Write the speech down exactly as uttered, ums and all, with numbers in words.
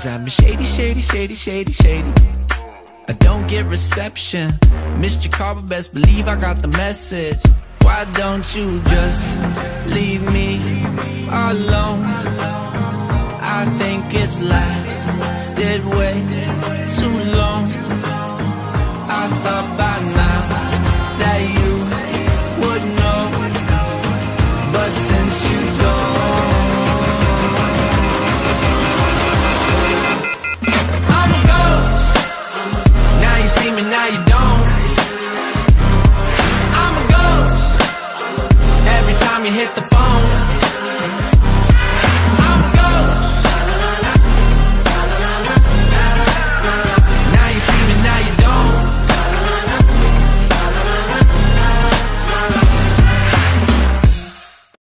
Cause I've been shady, shady, shady, shady, shady. I don't get reception. Missed your call, but best believe I got the message. Why don't you just leave me alone? I think it's lasted way too long.